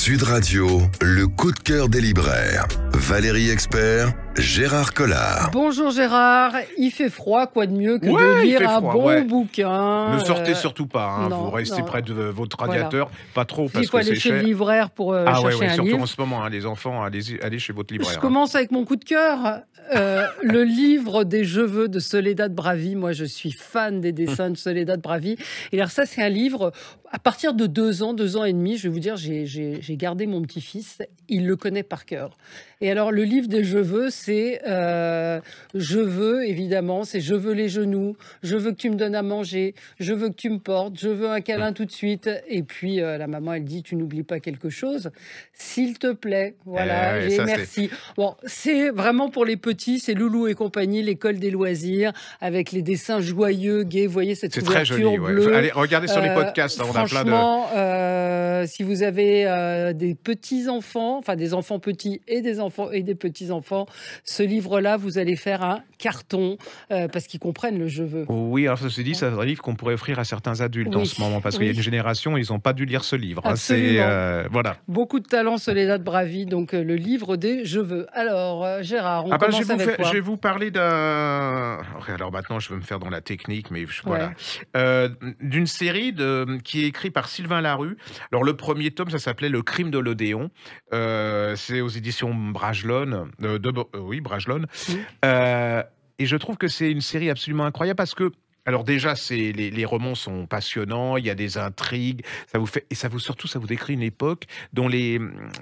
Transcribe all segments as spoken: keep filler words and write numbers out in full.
Sud Radio, le coup de cœur des libraires. Valérie Expert, Gérard Collard. Bonjour Gérard, il fait froid, quoi de mieux que ouais, de lire un froid, bon ouais. bouquin. Ne sortez euh, surtout pas, hein. non, Vous restez non. près de votre radiateur, voilà. Pas trop parce il faut que aller c'est chez cher. le libraire pour euh, ah chercher ouais, ouais, un surtout livre. en ce moment, hein, les enfants, allez, allez chez votre libraire. Je hein. commence avec mon coup de cœur, euh, le livre des Je veux de Soledad Bravi. Moi, je suis fan des dessins de Soledad Bravi. Et alors ça, c'est un livre, à partir de deux ans, deux ans et demi, je vais vous dire, j'ai, j'ai, j'ai gardé mon petit-fils, il le connaît par cœur. Et alors, le livre des Je veux, c'est euh, je veux, évidemment, c'est je veux les genoux, je veux que tu me donnes à manger, je veux que tu me portes, je veux un câlin tout de suite. Et puis, euh, la maman, elle dit, tu n'oublies pas quelque chose, s'il te plaît. Voilà, Eh ouais, et ça, merci. C'est... Bon, c'est vraiment pour les petits, c'est Loulou et compagnie, l'école des loisirs, avec les dessins joyeux, gais. Vous voyez cette c'est couverture très joli, ouais. bleue. Allez, regardez sur les Euh, podcasts, hein, on a plein de... Franchement, euh, si vous avez euh, des petits-enfants, enfin des enfants petits et des enfants et des petits-enfants, ce livre-là, vous allez faire un carton euh, parce qu'ils comprennent le je veux. Oui, alors ça se dit, c'est un livre qu'on pourrait offrir à certains adultes Oui, en ce moment, parce oui. qu'il y a une génération, ils n'ont pas dû lire ce livre. hein. Absolument. C'est, euh, voilà. Beaucoup de talent, Soledad Bravi, donc euh, le livre des je veux. Alors, euh, Gérard, on Ah bah, commence je, vais vous avec faire- quoi? je vais vous parler d'un... Alors maintenant, je vais me faire dans la technique, mais je- voilà. Ouais. Euh, d'une série de... qui est écrite par Sylvain Larue. Alors le premier tome, ça s'appelait Le crime de l'Odéon. Euh, c'est aux éditions Bragelonne. euh, de... euh, oui, Bragelonne. Mmh. Euh, et je trouve que c'est une série absolument incroyable parce que, alors déjà, c'est, les, les romans sont passionnants, il y a des intrigues, ça vous fait, et ça vous surtout, ça vous décrit une époque dont les,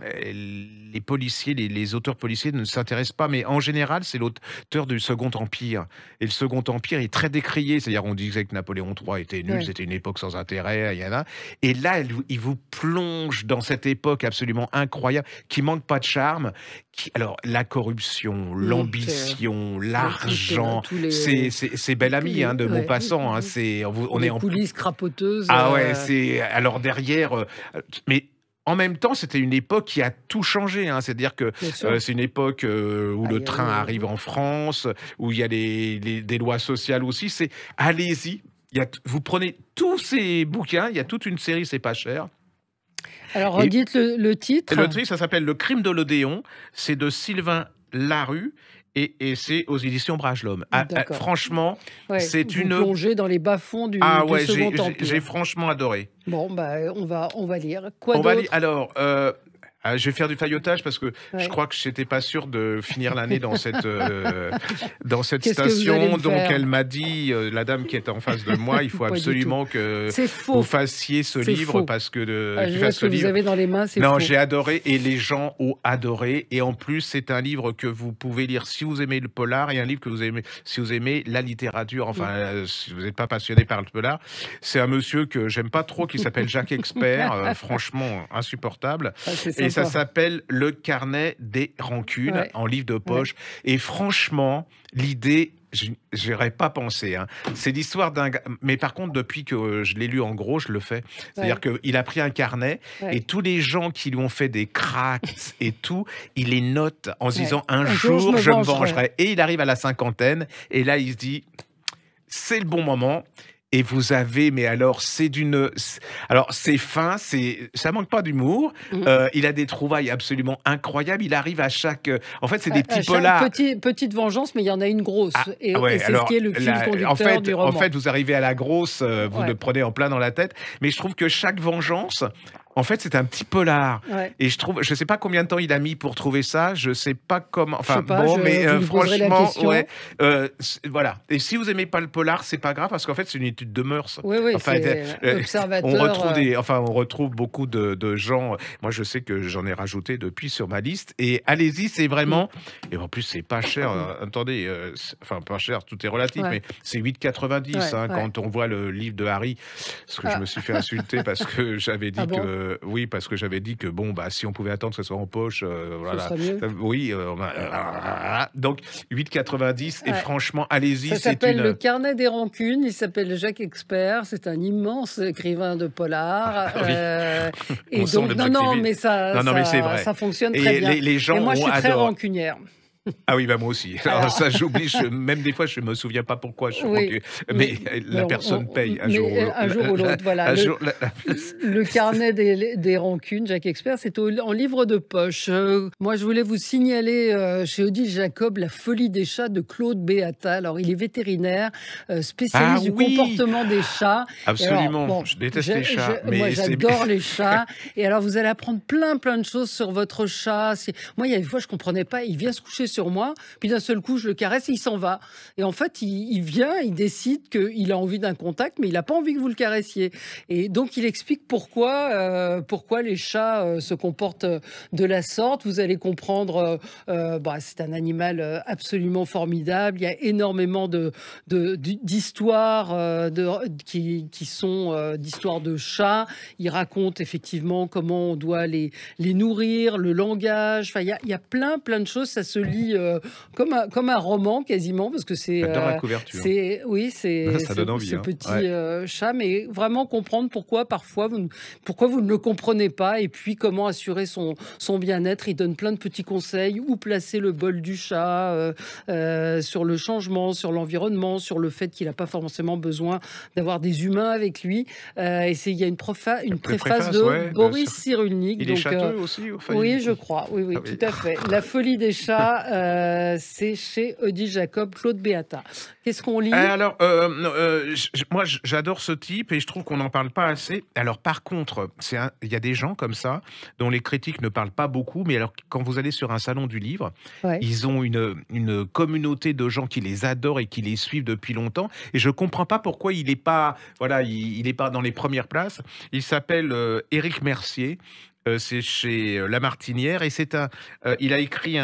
les policiers, les, les auteurs policiers ne s'intéressent pas, mais en général, c'est l'auteur du Second Empire. Et le Second Empire est très décrié, c'est-à-dire on disait que Napoléon trois était nul, Ouais. c'était une époque sans intérêt, il y en a. Et là, elle- il vous plonge dans cette époque absolument incroyable, qui manque pas de charme. Qui, alors, la corruption, l'ambition, l'argent, tous les- c'est, c'est, c'est bel ami les- hein, de ouais. Maupassant. Hein, c'est, on, on les est en coulisses crapoteuses. ah ouais, euh, c'est alors derrière, euh, mais en même temps, c'était une époque qui a tout changé. Hein. C'est-à-dire que Bien sûr. euh, c'est une époque euh, où Ah, le il y a- train arrive en France, où il y a les, les- des lois sociales aussi. C'est allez-y. Il y a, vous prenez tous ces bouquins, il y a toute une série, c'est pas cher. Alors, Et- redites le, le titre. Et le titre, ça s'appelle Le crime de l'Odéon. C'est de Sylvain Larue et, et c'est aux éditions Bragelonne. Ah, ah, D'accord. franchement, Ouais, c'est vous une- plongez dans les bas-fonds du, ah du ouais, j'ai, Second j'ai- Empire. j'ai franchement adoré. Bon, bah, on va, on va lire. Quoi On va d'autre? lire. Alors, euh, ah, je vais faire du faillotage parce que Ouais. je crois que j'étais pas sûr de finir l'année dans cette euh, dans cette Qu'est-ce que vous allez station. me Donc faire elle m'a dit, euh, la dame qui est en face de moi, il faut Pas du absolument que C'est vous faux. fassiez ce C'est livre faux. parce que de, Ah, qu'il je vois fasse ce ce que vous livre. avez dans les mains, c'est Non, faux. j'ai adoré et les gens ont adoré. Et en plus, c'est un livre que vous pouvez lire si vous aimez le polar et un livre que vous aimez si vous aimez la littérature. Enfin, euh, si vous n'êtes pas passionné par le polar, c'est un monsieur que j'aime pas trop qui s'appelle Jacques Expert. euh, franchement, insupportable. Ah, c'est Et ça sympa. s'appelle Le carnet des rancunes Ouais. en livre de poche. Et franchement, l'idée, je n'aurais pas pensé. Hein. C'est l'histoire d'un gars. Mais par contre, depuis que je l'ai lu en gros, je le fais. C'est-à-dire qu'il a pris un carnet Ouais. et tous les gens qui lui ont fait des cracks et tout, il les note en se Ouais. disant un, Un jour, jour, je me je me vengerai. vengerai. Et il arrive à la cinquantaine et là, il se dit c'est le bon moment. Et vous avez, mais alors, c'est d'une. c'est- Alors, c'est fin, c'est, ça manque pas d'humour. Mhm. Euh, il a des trouvailles absolument incroyables. Il arrive à chaque. En fait, c'est des À- à petits chaque polars. petit- petite vengeance, mais il y en a une grosse. Ah, et ah ouais, et c'est alors, ce qui est le fil la- conducteur en fait, du roman. En fait, vous arrivez à la grosse, euh, vous Ouais. le prenez en plein dans la tête. Mais je trouve que chaque vengeance, en fait, c'est un petit polar. Ouais. Et je trouve, je sais pas combien de temps il a mis pour trouver ça. Je sais pas comment. Enfin Je sais pas, bon, je- mais vous euh, lui poserez la franchement, question. ouais. euh, c'est- voilà. Et si vous aimez pas le polar, c'est pas grave parce qu'en fait, c'est une étude de mœurs. Oui, oui, Enfin, c'est euh, observateur. On retrouve euh, des, enfin, on retrouve beaucoup de, de gens. Moi, je sais que j'en ai rajouté depuis sur ma liste. Et allez-y, c'est vraiment. Et en plus, c'est pas cher. euh, attendez, euh, c'est- enfin, pas cher, tout est relatif, Ouais. mais c'est huit quatre-vingt-dix Ouais, hein, ouais. quand on voit le livre de Harry. Parce que Ah. je me suis fait insulter parce que j'avais dit Ah bon que, oui, parce que j'avais dit que bon, bah, si on pouvait attendre que ce soit en poche, euh, Ce voilà. serait mieux. Euh, Oui, euh, on a- euh, donc huit quatre-vingt-dix et Ouais. franchement, allez-y, Ça c'est s'appelle une. Le carnet des rancunes. Il s'appelle Jacques Expert. C'est un immense écrivain de polar. Ah oui. euh, et On sent donc, non, non, l'objectivité. mais ça, Non, non, ça, mais c'est vrai. ça fonctionne Et très bien. les, les gens et moi, je ont suis très adoré. rancunière. Ah oui, bah, moi aussi. Alors Alors ça, j'oublie, je même des fois, je me souviens pas pourquoi je crois oui, que mais oui, mais la on personne on paye un jour ou mais, heu, l'au un jour la ou la l'autre, voilà, un le jour la la le carnet des des rancunes, Jacques Expert, c'est au en livre de poche. Heu, moi, je voulais vous signaler, heu, chez Odile Jacob, La folie des chats de Claude Béata. Alors, il est vétérinaire, heu, Ah spécialiste du oui! comportement des chats et alors, Absolument, bon, je déteste je les je chats, moi, mais c'est b j'adore les chats et alors vous allez apprendre plein, plein de choses sur votre chat. C'est moi, il y a des fois, je comprenais pas, il vient se coucher sur moi, puis d'un seul coup, je le caresse et il s'en va et en fait, il il vient, il décide qu'il a envie d'un contact, mais il a pas envie que vous le caressiez et donc il explique pourquoi, heu, pourquoi les chats, heu, se comportent, heu, de la sorte. Vous allez comprendre, heu heu, bah, c'est un animal, heu, absolument formidable. Il y a énormément de de d'hi d'histoires, heu, de qui qui sont, heu, d'histoires de chats. Il raconte effectivement comment on doit les les nourrir, le langage. Enfin, il y a il y a plein, plein de choses. Ça se lit, heu, comme un comme un roman quasiment parce que c'est, J'adore la heu, couverture. c'est oui, c'est Ça ce donne ce envie, hein. Ouais. petit, heu, chat, mais vraiment comprendre pourquoi parfois vous ne pourquoi vous ne le comprenez pas et puis comment assurer son son bien-être. Il donne plein de petits conseils, où placer le bol du chat, heu heu, sur le changement, sur l'environnement, sur le fait qu'il a pas forcément besoin d'avoir des humains avec lui. Heu et c'est il y a une profa une Des préface préfaces, de ouais, bien Boris sûr. Cyrulnik, Il est donc heu, châteux aussi? Enfin, oui, il je crois, oui, ah oui, tout oui. à fait. La folie des chats, heu, c'est chez Odile Jacob, Claude Béata. Qu'est-ce qu'on Heu, lit? alors, hem, heu, j j moi, j j'adore ce type et je trouve qu'on n'en parle pas assez. Alors par contre, c'est un il y a des gens comme ça, dont les critiques ne parlent pas beaucoup, mais alors quand vous allez sur un salon du livre, Ouais. ils ont une, une communauté de gens qui les adorent et qui les suivent depuis longtemps et je comprends pas pourquoi il est pas voilà, il il est pas dans les premières places. Il s'appelle, heu, Éric Mercier, heu, c'est chez, heu, La Martinière et c'est un heu, il a écrit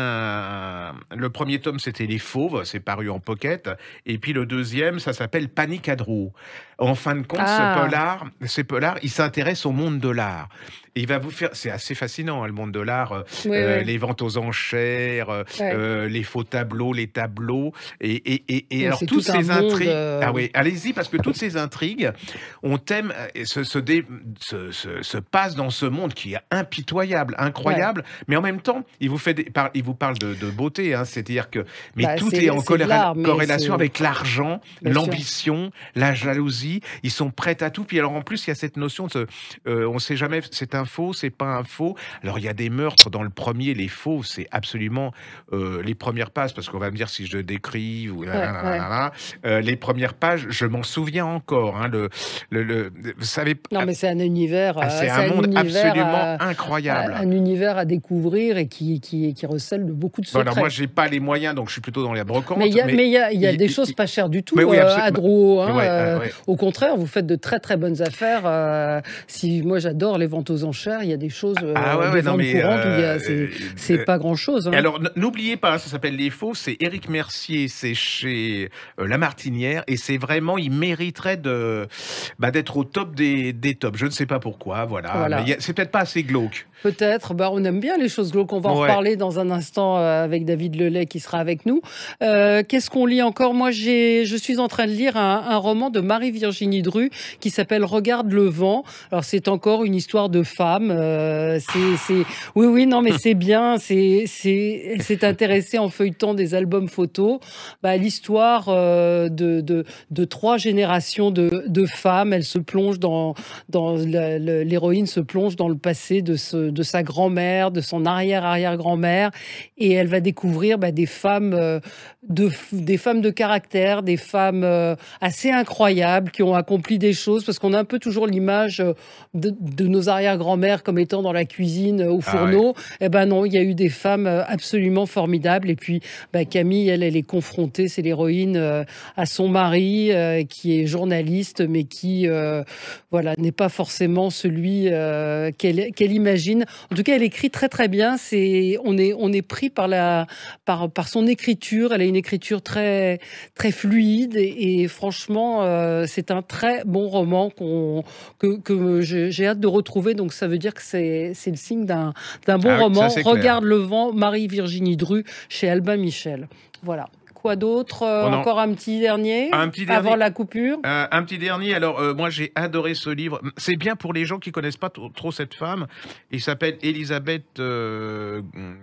un le premier tome, c'était Les Fauves, c'est paru en pocket et puis le deuxième, ça s'appelle Panique à Drouot. En fin de compte, ce Ah! polar ce polar, il s'intéresse au monde de l'art et il va vous faire c'est assez fascinant, hein, le monde de l'art, heu Oui, heu, oui. les ventes aux enchères, heu Ouais. heu, les faux tableaux, les tableaux et et et et Oui, alors c'est toutes tout un ces monde, intrigues ah heu oui, allez-y parce que toutes ces intrigues, on thème, heu, et se se dé se se se passent dans ce monde qui est impitoyable, ouais. incroyable, mais en même temps, il vous fait des par il vous parle de de beauté, hein, c'est-à-dire que mais Bah, tout est c'est en c'est de coléral l'art, mais corrélation c'est avec l'argent, bien sûr. l'ambition, la jalousie. Ils sont prêts à tout. Puis alors en plus, il y a cette notion de, heu, on sait jamais, c'est un faux, c'est pas un faux. Alors il y a des meurtres dans le premier, les faux, c'est absolument, heu, les premières pages, parce qu'on va me dire si je le décris ou na Ouais, na na na ouais. na na, heu, les premières pages, je m'en souviens encore, hein, le le le vous savez p Non, ah mais c'est un univers, ah, heu, c'est un c'est un monde univers, absolument heu, incroyable. un univers à découvrir et qui qui qui recèle de beaucoup de Bon alors moi, secrets. j'ai pas les moyens, donc je suis plutôt dans la Mais il brocante, y a mais mais il y a il y a il des il choses il pas chères du mais tout, heu, oui, à absolument. Drouot, hein, Ouais, ah heu, ouais. au contraire, vous faites de très, très bonnes affaires, heu, si moi j'adore les ventes aux enchères, il y a des choses, Ah heu, ouais, des ouais, non ventes mais courantes où il y a heu c'est c'est heu pas grand chose, et hein. alors n n'oubliez pas, hein, ça s'appelle Les Faux, c'est Éric Mercier, c'est chez, heu, La Martinière et c'est vraiment il mériterait de, bah, d'être au top des des tops. Je ne sais pas pourquoi, voilà, mais il y Voilà. a c'est peut-être pas assez glauque. Peut-être, bah, on aime bien les choses glauques. On va en Ouais. reparler dans un instant, heu, avec David Lelay qui sera avec nous. Heu, qu'est-ce qu'on lit encore? Moi, j'ai je suis en train de lire un un roman de Marie-Virginie Dru qui s'appelle Regarde le vent. Alors c'est encore une histoire de femme, heu, c'est c'est oui, oui, non, mais c'est bien, c'est c'est elle s'est intéressée en feuilletant des albums photos, bah, à l'histoire, heu, de de de trois générations de de femmes. Elle se plonge dans dans le le l'héroïne se plonge dans le passé de ce de sa grand-mère, de son arrière-arrière-grand-mère et elle va découvrir, bah, des femmes, heu, de f des femmes de caractère, des femmes, heu, assez incroyables qui ont accompli des choses parce qu'on a un peu toujours l'image, heu, de de nos arrière-grand-mères comme étant dans la cuisine, heu, au Ah ouais. fourneau. Et ben non, il y a eu des femmes, heu, absolument formidables et puis, bah, Camille, elle, elle est confrontée, c'est l'héroïne, heu, à son mari, heu, qui est journaliste mais qui, heu, voilà, n'est pas forcément celui, heu, qu'elle qu'elle imagine. En tout cas, elle écrit très, très bien. C'est on est on est pris par la par par son écriture. Elle a une écriture très très fluide et et franchement, heu, c'est un très bon roman qu'on que que je j'ai hâte de retrouver. Donc ça veut dire que c'est c'est le signe d'un d'un bon Ah oui, ça roman. c'est clair. Regarde le vent, Marie-Virginie Dru chez Albin Michel. Voilà. Quoi d'autre? Heu, On en encore un petit dernier un petit avant dernier la coupure? Heu, un petit dernier, alors, heu, moi j'ai adoré ce livre. Mmh, c'est bien pour les gens qui connaissent pas trop trop cette femme. Il s'appelle Élisabeth, heu, mmh,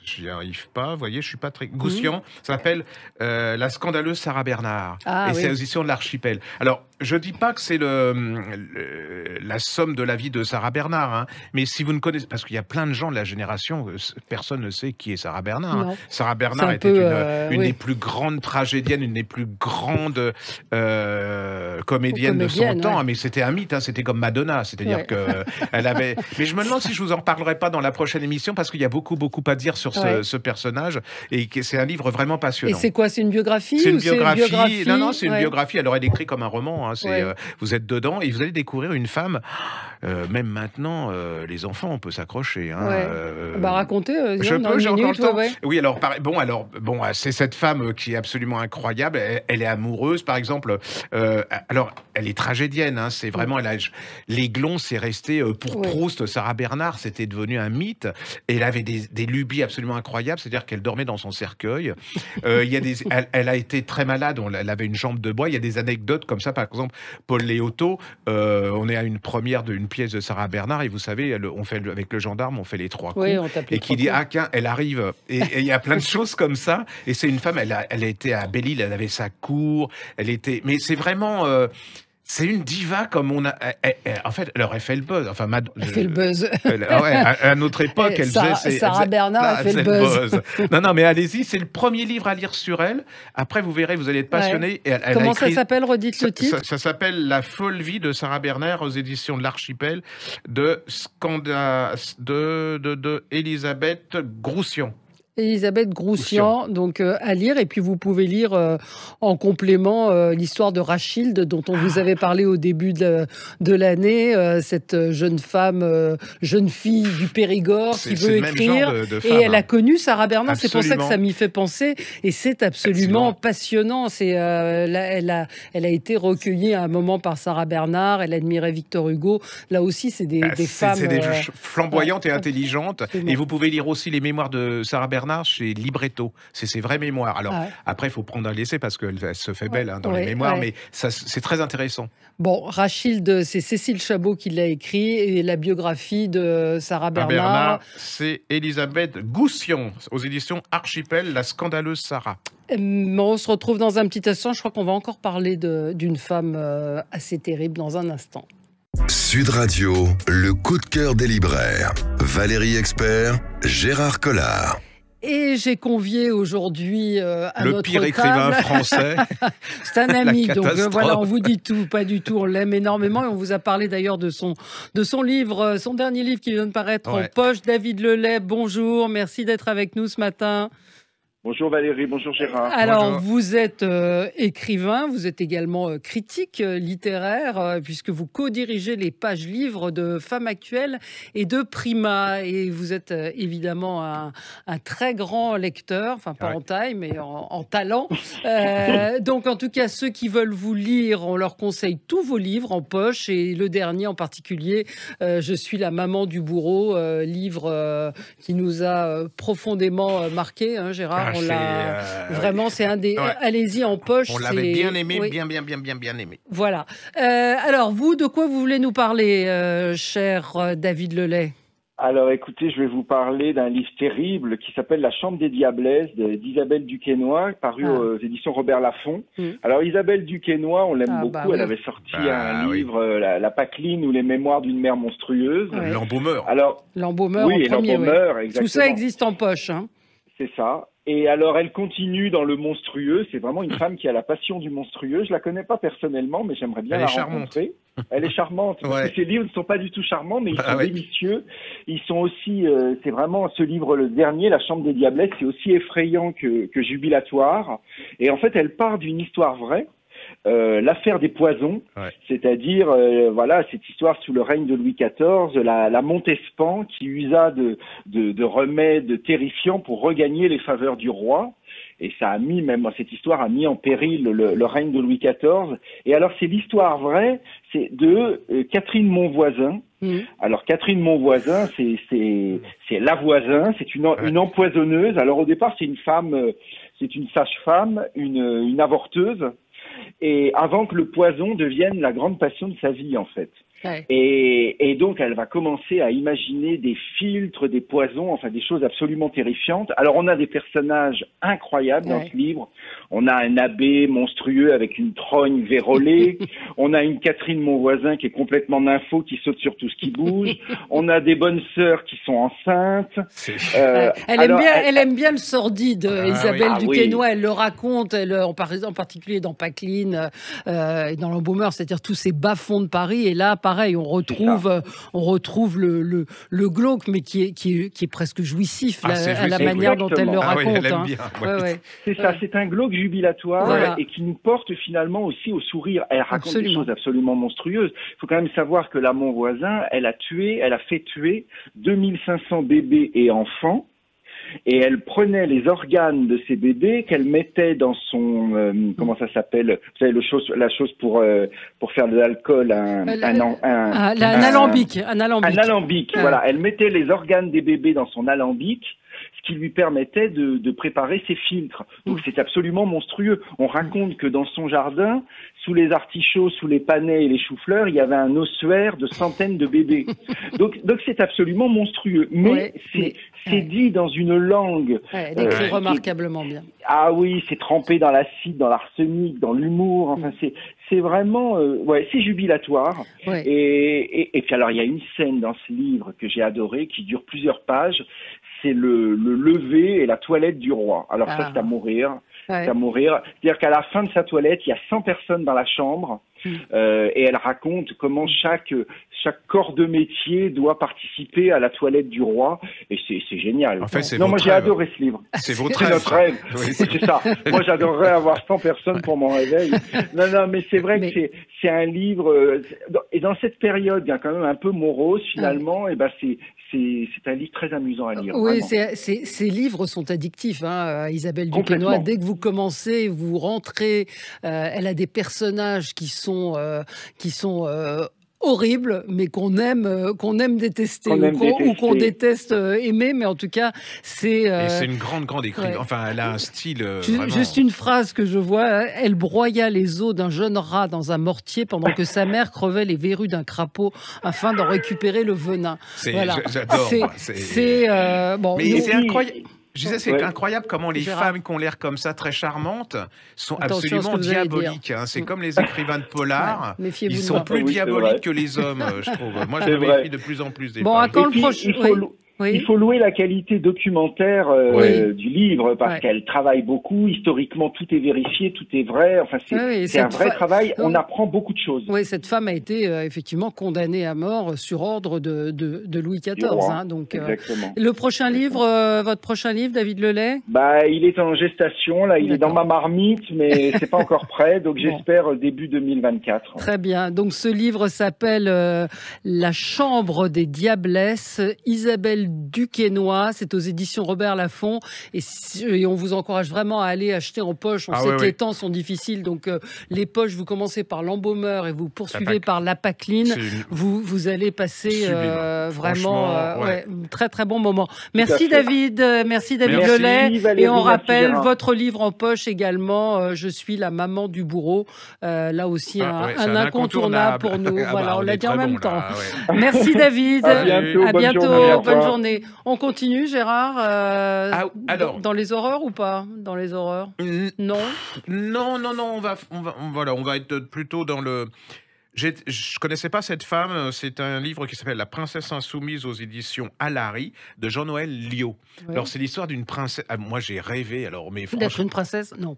j'y arrive pas. Vous voyez, je suis pas très... Goussian, mmh. ça s'appelle euh, La scandaleuse Sarah Bernard. Ah, et oui. c'est aux éditions de l'Archipel. Alors, je dis pas que c'est le, le, la somme de la vie de Sarah Bernard, hein, mais si vous ne connaissez... Parce qu'il y a plein de gens de la génération, personne ne sait qui est Sarah Bernard. Hein. Sarah Bernard était peu, une, euh, une oui. des plus grandes tragédiennes, une des plus grandes euh, comédiennes de son temps. Ouais. Mais c'était un mythe, hein, c'était comme Madonna. C'est-à-dire ouais. qu'elle avait... Mais je me demande si je vous en parlerai pas dans la prochaine émission, parce qu'il y a beaucoup, beaucoup à dire sur ce, ouais. ce personnage, et que c'est un livre vraiment passionnant. Et c'est quoi? C'est une biographie? C'est une, une biographie. Non, non, c'est une ouais. biographie. Elle aurait été écrite comme un roman. Hein. C'est, ouais. euh, vous êtes dedans et vous allez découvrir une femme. Euh, même maintenant, euh, les enfants, on peut s'accrocher. Hein. Ouais. Euh, bah racontez. Euh, je dans peux, j'ai encore le temps. Ouais, ouais. Oui, alors, par, bon, alors, bon, c'est cette femme qui est absolument incroyable. Elle, elle est amoureuse, par exemple. Euh, alors, elle est tragédienne. Hein. C'est vraiment, ouais. elle a, l'Aiglon, c'est resté euh, pour ouais. Proust. Sarah Bernard, c'était devenu un mythe. Et elle avait des, des lubies absolument incroyables. C'est-à-dire qu'elle dormait dans son cercueil. Euh, il y a des, elle, elle a été très malade. On, elle avait une jambe de bois. Il y a des anecdotes comme ça. Par exemple, Paul Léoto, euh, on est à une première d'une pièce de Sarah Bernard. Et vous savez, elle, on fait avec le gendarme, on fait les trois coups. Oui, on et qui dit, coups. ah, qu'un, elle arrive. Et il y a plein de choses comme ça. Et c'est une femme, elle a, elle a été à Belle-Île, elle avait sa cour. Elle était, mais c'est vraiment, euh, c'est une diva comme on a. Elle, elle, en fait, alors elle fait le buzz. Enfin, ma, elle je, fait le buzz. Elle, ouais, à, à notre époque, elle Sarah, faisait. Sarah elle, Bernard non, a fait le buzz. buzz. Non, non, mais allez-y, c'est le premier livre à lire sur elle. Après, vous verrez, vous allez être passionné. Ouais. Et elle, elle Comment a écrit, ça s'appelle? Redites le titre. Ça, ça, ça s'appelle La folle vie de Sarah Bernard aux éditions de l'Archipel de Scanda, de, de, de Elisabeth Groussian. Elisabeth Groussian, donc euh, à lire. Et puis vous pouvez lire euh, en complément euh, l'histoire de Rachilde, dont on vous avait parlé au début de, de l'année, euh, cette jeune femme, euh, jeune fille du Périgord c'est, qui veut écrire. De, de et femme, elle hein. a connu Sarah Bernard. Absolument. C'est pour ça que ça m'y fait penser. Et c'est absolument Absolument. passionnant. C'est, euh, là, elle, a, elle a été recueillie à un moment par Sarah Bernard. Elle admirait Victor Hugo. Là aussi, c'est des, bah, des c'est, femmes... C'est des euh, flamboyantes ouais. et intelligentes. Absolument. Et vous pouvez lire aussi les mémoires de Sarah Bernard chez Libretto. C'est ses vraies mémoires. Alors, ah ouais. après, il faut prendre un laisser parce qu'elle se fait belle hein, dans ouais, les mémoires, ouais. mais ça, c'est très intéressant. Bon, Rachilde, c'est Cécile Chabot qui l'a écrit, et la biographie de Sarah Bernard. Bernard c'est Elisabeth Goussian, aux éditions Archipel, La scandaleuse Sarah. On se retrouve dans un petit instant. Je crois qu'on va encore parler de, d'une femme euh, assez terrible dans un instant. Sud Radio, le coup de cœur des libraires. Valérie Expert, Gérard Collard. Et j'ai convié aujourd'hui euh, à le notre pire écrivain table. français. C'est un ami, donc euh, voilà, on vous dit tout, pas du tout, on l'aime énormément et on vous a parlé d'ailleurs de son, de son livre, son dernier livre qui vient de paraître ouais. en poche. David Lelay, bonjour, merci d'être avec nous ce matin. Bonjour Valérie, bonjour Gérard. Alors, bonjour. Vous êtes euh, écrivain, vous êtes également euh, critique euh, littéraire, euh, puisque vous co-dirigez les pages livres de Femmes Actuelles et de Prima. Et vous êtes euh, évidemment un, un très grand lecteur, enfin pas ouais. en taille, mais en, en talent. Euh, donc, en tout cas, ceux qui veulent vous lire, on leur conseille tous vos livres en poche. Et le dernier en particulier, euh, Je suis la maman du bourreau, euh, livre euh, qui nous a euh, profondément euh, marqué, hein, Gérard. On l'a... Euh, Vraiment, c'est un des... Ouais. Allez-y, en poche. On l'avait bien aimé, oui. bien, bien, bien, bien, bien aimé. Voilà. Euh, alors, vous, de quoi vous voulez nous parler, euh, cher David Lelay ? Alors, écoutez, je vais vous parler d'un livre terrible qui s'appelle La Chambre des Diablesses d'Isabelle Duquesnoy, paru ah. aux éditions Robert Laffont. Mmh. Alors, Isabelle Duquesnoy, on l'aime ah, beaucoup. Bah, oui. Elle avait sorti bah, un oui. livre, la, la Paqueline ou les mémoires d'une mère monstrueuse. Ouais. L'embaumeur. Alors, l'embaumeur oui, en premier, l'embaumeur, oui. exactement. Tout ça existe en poche, hein. C'est ça. Et alors, elle continue dans le monstrueux. C'est vraiment une femme qui a la passion du monstrueux. Je la connais pas personnellement, mais j'aimerais bien elle la est rencontrer. Elle est charmante. Ouais. Parce que ces livres ne sont pas du tout charmants, mais ils ah sont ouais. délicieux. Ils sont aussi, euh, c'est vraiment ce livre, le dernier, La Chambre des Diablesses, c'est aussi effrayant que, que jubilatoire. Et en fait, elle part d'une histoire vraie. Euh, l'affaire des poisons, ouais. c'est-à-dire euh, voilà cette histoire sous le règne de Louis quatorze, la, la Montespan qui usa de, de, de remèdes terrifiants pour regagner les faveurs du roi. Et ça a mis, même cette histoire a mis en péril le, le règne de Louis quatorze. Et alors c'est l'histoire vraie, c'est de euh, Catherine Monvoisin. Mmh. Alors Catherine Monvoisin, c'est c'est c'est la voisin, c'est une une empoisonneuse. Alors au départ c'est une femme, euh, c'est une sage-femme, une une avorteuse. Et avant que le poison devienne la grande passion de sa vie, en fait. Ouais. Et, et donc, elle va commencer à imaginer des filtres, des poisons, enfin des choses absolument terrifiantes. Alors, on a des personnages incroyables dans Ouais. ce livre. On a un abbé monstrueux avec une trogne vérolée. On a une Catherine Monvoisin qui est complètement nympho, qui saute sur tout ce qui bouge. On a des bonnes sœurs qui sont enceintes. C'est- Euh, Ouais. Elle, alors, aime bien, elle- elle aime bien le sordide, Ah Isabelle oui. Ah Duquesnoy. Elle le raconte, elle, en, par- en particulier dans Paqueline euh, et dans l'Embaumeur, c'est-à-dire tous ces bas-fonds de Paris. Et là, pareil, on retrouve, euh, on retrouve le, le, le glauque, mais qui est, qui est, qui est presque jouissif, Ah, la- c'est à la jouissif, manière dont elle le Exactement. Ah oui, raconte. elle aime hein. bien. Ouais, ouais. ouais. C'est ça, Ouais. c'est un glauque jubilatoire Voilà. et qui nous porte finalement aussi au sourire. Elle raconte Absolument. des choses absolument monstrueuses. Il faut quand même savoir que la Monvoisin, elle a tué, elle a fait tuer deux mille cinq cents bébés et enfants. Et elle prenait les organes de ces bébés qu'elle mettait dans son euh, comment ça s'appelle, vous savez le chose, la chose pour euh, pour faire de l'alcool, un Euh, un, un, un, Ah, là, un un- alambic, un alambic. un alambic. Ouais. Voilà, elle mettait les organes des bébés dans son alambic, ce qui lui permettait de, de préparer ses filtres. Donc Mm. c'est absolument monstrueux. On raconte que dans son jardin, sous les artichauts, sous les panais et les choux-fleurs, il y avait un ossuaire de centaines de bébés. Donc donc c'est absolument monstrueux. Mais Ouais, c'est mais- c'est ouais. dit dans une langue. Ouais, elle écrit euh, remarquablement bien. Ah oui, c'est trempé dans l'acide, dans l'arsenic, dans l'humour. Enfin, c'est c'est vraiment, euh, ouais, c'est jubilatoire. Ouais. Et, et, et puis alors, il y a une scène dans ce livre que j'ai adoré, qui dure plusieurs pages. C'est le, le lever et la toilette du roi. Alors Ah. ça, c'est à mourir. Ouais. C'est à mourir. C'est-à-dire qu'à la fin de sa toilette, il y a cent personnes dans la chambre. Mm. Euh, et elle raconte comment chaque chaque corps de métier doit participer à la toilette du roi. Et c'est c'est génial. En fait, c'est non, moi votre j'ai rêve. adoré ce livre. C'est votre C'est rêve. notre rêve. Oui. C'est ça. Moi, j'adorerais avoir cent personnes pour mon réveil. Non, non, mais c'est vrai Mais- que c'est, c'est un livre. euh, Et dans cette période, il y a quand même un peu morose, finalement. Et ben, c'est, c'est, c'est un livre très amusant à lire. Oui, vraiment. c'est- c'est- ces livres sont addictifs, hein, euh, Isabelle Complètement. Duquesnoy. Dès que vous commencez, vous rentrez. euh, elle a des personnages qui sont, euh, qui sont euh, horribles, mais qu'on aime, euh, qu'on aime détester, Qu'on ou aime qu'on, ou qu'on détester. déteste euh, aimer. Mais en tout cas, c'est. euh, Et c'est une grande, grande écrivaine. ouais. Enfin, elle a un style euh, Ju- vraiment... Juste une phrase que je vois, hein. Elle broya les os d'un jeune rat dans un mortier pendant que sa mère crevait les verrues d'un crapaud afin d'en récupérer le venin. C'est- Voilà. j'a- J'adore. C'est, moi, c'est- c'est, euh, bon. Mais nous- c'est incroyable. Je disais, c'est Ouais. incroyable comment les Gérard. femmes qui ont l'air comme ça, très charmantes, sont Attention à ce absolument que vous allez dire. diaboliques. hein. C'est Mm. comme les écrivains de polar. Ouais, méfiez-vous Ils de sont moi. plus Oui, c'est diaboliques vrai. que les hommes, euh, je trouve. Moi, je C'est me vrai. méfie de plus en plus des Bon, femmes. à quand Et le puis, prochain il faut, oui. lou- Oui. il faut louer la qualité documentaire euh, Oui. du livre parce Ouais. qu'elle travaille beaucoup. Historiquement, tout est vérifié, tout est vrai. Enfin, c'est, Oui, oui, c'est un cette vrai fa- travail. On Oui. apprend beaucoup de choses. Oui, cette femme a été euh, effectivement condamnée à mort sur ordre de, de, de Louis Du quatorze. roi. hein, donc, euh, Exactement. le prochain livre, euh, votre prochain livre, David Lelay. Bah, il est en gestation, là, il est dans D'accord. ma marmite, mais c'est pas encore prêt, donc Bon. j'espère début deux mille vingt-quatre. Très bien. Donc ce livre s'appelle euh, La Chambre des Diablesses, Isabelle Duquesnoy. C'est aux éditions Robert Laffont. Et, si- et on vous encourage vraiment à aller acheter en poche. On Ah sait ouais, que ouais. les temps sont difficiles. Donc euh, les poches, vous commencez par l'embaumeur et vous poursuivez Pac- par la Paqueline. C'est une- Vous, vous allez passer Sublime. euh, vraiment Franchement, euh, ouais. ouais, un très très bon moment. Merci fait. David, euh, merci David Merci, Lelay. Valérie, Et on merci, rappelle Gérard. votre livre en poche également. euh, Je suis la maman du bourreau. Euh, là aussi Ah, un, ouais, un c'est incontournable pour nous. Ah voilà, bah, on l'a est dit en très même bon, temps. là, ouais. Merci David. À bientôt, À bonne bientôt. journée, au Bonne revoir. journée. On continue, Gérard. euh, Ah, alors. dans, dans les horreurs ou pas? Dans les horreurs? Mm, Non. Non, non, non, on va, on va, on- voilà, on va être plutôt dans le. J'ai- Je connaissais pas cette femme. C'est un livre qui s'appelle La Princesse Insoumise aux éditions Alary de Jean-Noël Liot. Oui. Alors c'est l'histoire d'une princesse. Ah, moi j'ai rêvé. Alors mais D'être franchement, une princesse? Non.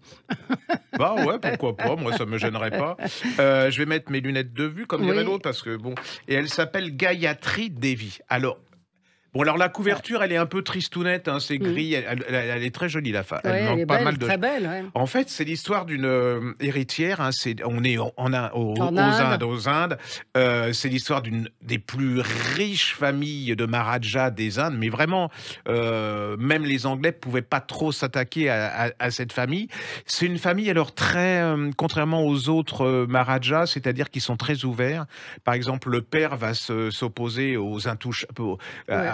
bah ouais, pourquoi pas. Moi ça me gênerait pas. Euh, je vais mettre mes lunettes de vue comme dirait Oui. l'autre parce que bon. Et elle s'appelle Gayatri Devi. Alors. Bon, alors la couverture, elle est un peu tristounette, hein, c'est Mm. gris, elle, elle- elle est très jolie la femme. Ouais, Elle elle manque est pas belle, mal de très belle. ouais. en fait, c'est l'histoire d'une euh, héritière. hein, c'est, on est en, en Inde- aux, En aux Inde. Indes. Aux Indes. Euh, c'est l'histoire d'une des plus riches familles de Maharajas des Indes. Mais vraiment, euh, même les Anglais pouvaient pas trop s'attaquer à, à- à cette famille. C'est une famille alors très, euh, contrairement aux autres euh, Maharajas, c'est-à-dire qu'ils sont très ouverts. Par exemple, le père va se- s'opposer aux intouchables, Ouais.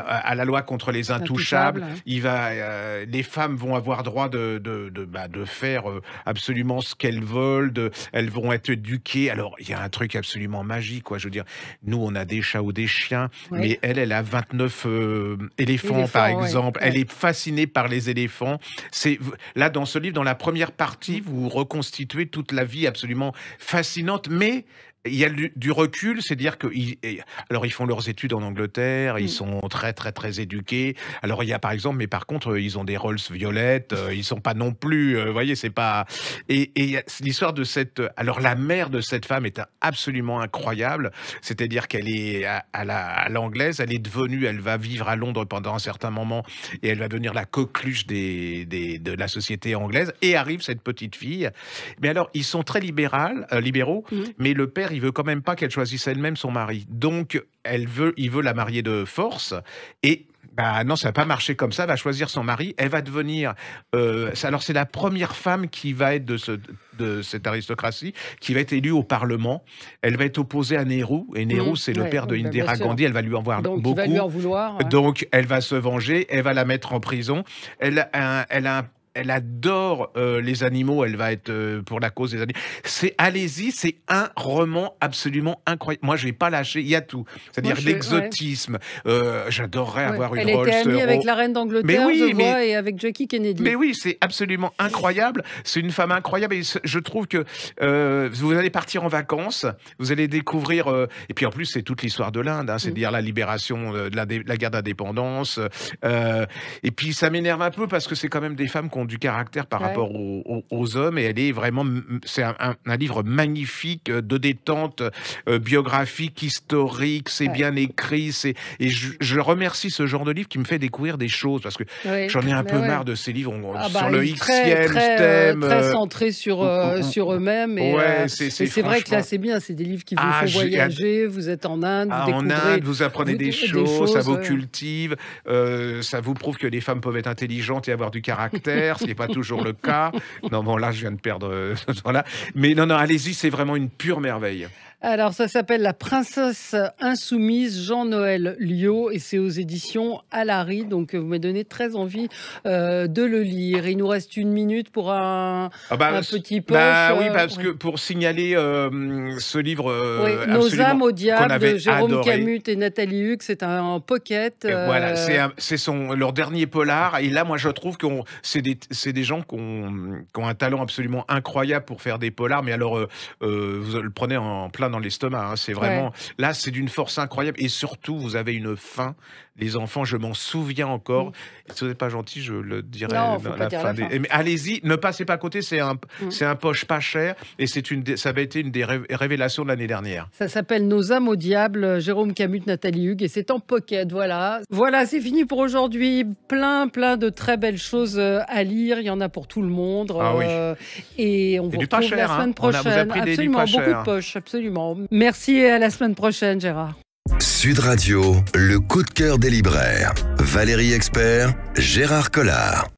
à la loi contre les intouchables. Intouchable. Il va, euh, les femmes vont avoir droit de, de, de, bah, de faire euh, absolument ce qu'elles veulent. De, elles vont être éduquées. Alors, il y a un truc absolument magique, quoi. Je veux dire, nous, on a des chats ou des chiens, Ouais. mais elle, elle a vingt-neuf euh, éléphants, Éléphants, par ouais, exemple. ouais. Elle est fascinée par les éléphants. C'est là, dans ce livre, dans la première partie, vous reconstituez toute la vie absolument fascinante, mais il y a du, du recul, c'est-à-dire que ils, et- alors ils font leurs études en Angleterre, ils Mm. sont très très très éduqués. Alors il y a par exemple, mais par contre euh, ils ont des Rolls violettes, euh, ils sont pas non plus, euh, vous voyez, c'est pas. Et, et il y a l'histoire de cette, alors la mère de cette femme est absolument incroyable, c'est-à-dire qu'elle est à, à la à l'anglaise, elle est devenue, elle va vivre à Londres pendant un certain moment et elle va devenir la coqueluche des, des de la société anglaise. Et arrive cette petite fille. Mais alors ils sont très libéral, euh, libéraux. Mm. Mais le père, il veut quand même pas qu'elle choisisse elle-même son mari. Donc, elle veut, il veut la marier de force. Et bah non, ça va pas marcher comme ça. Elle va choisir son mari. Elle va devenir. Euh, c'est- alors, c'est la première femme qui va être de, ce, de cette aristocratie, qui va être élue au Parlement. Elle va être opposée à Nehru. Et Nehru, Mmh, c'est le ouais, père de ouais, bah, bien Indira sûr. Gandhi. Elle va lui en voir Donc, il beaucoup. va lui en vouloir. ouais. Donc, elle va se venger, elle va la mettre en prison. Elle a un- elle a un- elle adore euh, les animaux, elle va être euh, pour la cause des animaux. C'est, allez-y, c'est un roman absolument incroyable. Moi, je vais pas lâcher, il y a tout. C'est-à-dire Moi, je- ouais. l'exotisme. Euh, j'adorerais Ouais. avoir une Elle Rolls était amie avec Royce. la reine d'Angleterre, Mais oui, je mais- vois, et avec Jackie Kennedy. Mais oui, c'est absolument incroyable. C'est une femme incroyable et ce- je trouve que euh, vous allez partir en vacances, vous allez découvrir. euh, et puis en plus, c'est toute l'histoire de l'Inde, hein, c'est-à-dire la libération euh, de la, dé- la guerre d'indépendance. euh, et puis ça m'énerve un peu parce que c'est quand même des femmes qui ont du caractère par Ouais. rapport aux, aux- aux hommes. Et elle est vraiment. C'est un, un- un livre magnifique euh, de détente, euh, biographique, historique. C'est Ouais. bien écrit. C'est et je, je remercie ce genre de livre qui me fait découvrir des choses parce que Ouais. j'en ai un Mais peu ouais. marre de ces livres on- Ah sur bah, le il est très, Xème très, euh, thème. très euh, centré sur, on- euh, on- sur eux-mêmes. Et, ouais, euh, c'est- et c'est c'est vrai que là, franchement- c'est bien. C'est des livres qui vous Ah, font j'ai- voyager. Vous êtes en Inde, Ah, vous en découvrez. Inde, vous apprenez vous des, des choses, ça choses, vous ouais. cultive, euh, ça vous prouve que les femmes peuvent être intelligentes et avoir du caractère, ce qui n'est pas toujours le cas. Non, bon, là, je viens de perdre. euh, voilà. Mais non, non, allez-y, c'est vraiment une pure merveille. Alors, ça s'appelle La Princesse Insoumise, Jean-Noël Liot, et c'est aux éditions Alary. Donc, vous m'avez donné très envie euh, de le lire. Il nous reste une minute pour un, Ah bah, un c- petit poche. bah oui, euh, parce ouais. que pour signaler euh, ce livre euh, Oui, Nos absolument âmes au qu'on diable avait de Jérôme adoré. Camus et Nathalie Hugues, c'est un pocket. Et Voilà, euh, c'est un- c'est son leur dernier polar. Et là, moi, je trouve que c'est des, c'est des gens qui ont, qui ont un talent absolument incroyable pour faire des polars. Mais alors, euh, euh, vous le prenez en plein dans l'estomac. hein. C'est vraiment là, c'est d'une force incroyable. Et surtout, vous avez une fin. Les enfants, je m'en souviens encore. Et si vous n'êtes pas gentil, je le dirai Non, faut dans pas la dire fin. la des- fin. Mais allez-y, ne passez pas à côté. C'est un, Mm. c'est un poche pas cher. Et c'est une, des- ça avait été une des ré- révélations de l'année dernière. Ça s'appelle Nos âmes au diable, Jérôme Camus, Nathalie Hugues, et c'est en pocket. Voilà, voilà, c'est fini pour aujourd'hui. Plein, plein de très belles choses euh, à lire. Il y en a pour tout le monde. Ah oui. euh, et on vous du pas retrouve cher, la hein. semaine On a- vous prochaine. a pris des livres Absolument, pas beaucoup chers. de poches, absolument. Merci et à la semaine prochaine, Gérard. Sud Radio, le coup de cœur des libraires. Valérie Expert, Gérard Collard.